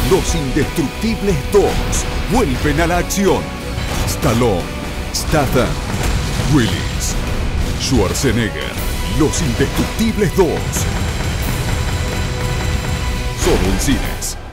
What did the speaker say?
Los Indestructibles 2 vuelven a la acción. Stallone, Statham, Willis, Schwarzenegger. Los Indestructibles 2. Solo en cines.